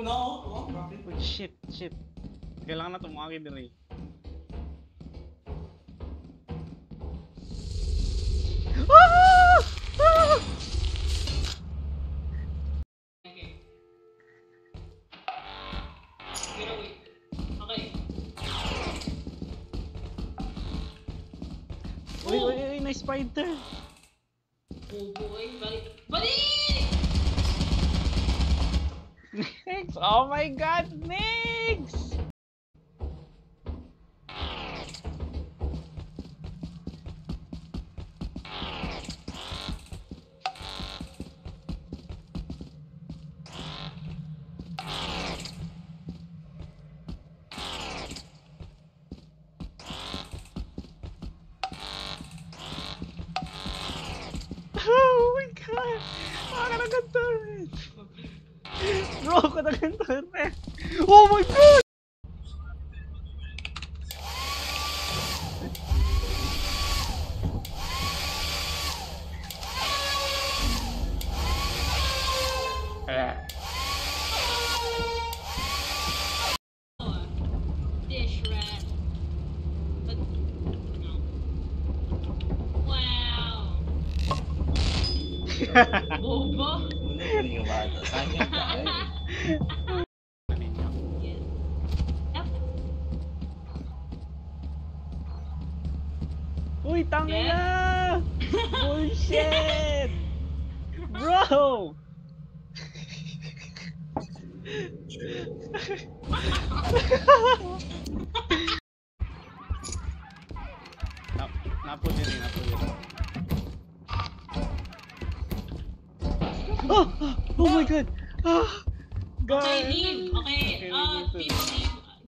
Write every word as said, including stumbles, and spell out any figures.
Una ako, oh, bakit? Oh, shit, shit. Kailangan na tumawagin din eh. Ah! Ah! Okay. Gonna wait. Okay. Uy, uy, uy, nice spider. Oh boy, balik. Balik! Nix! Oh my god, Nix! Oh my god! Nakakanagan turret! Bro, kanagan turret! Oh my god! Dish rat. But no. Wow. Bobo. Hindi yung bata. Sayang ka eh. Yes. Yep. Uy, tanga na! Bullshit! Bro! Nap napo din eh, napo din. Oh! Oh my god! Ah! Okay, Guys! leave. Okay, Okay, we uh, need to- people leave.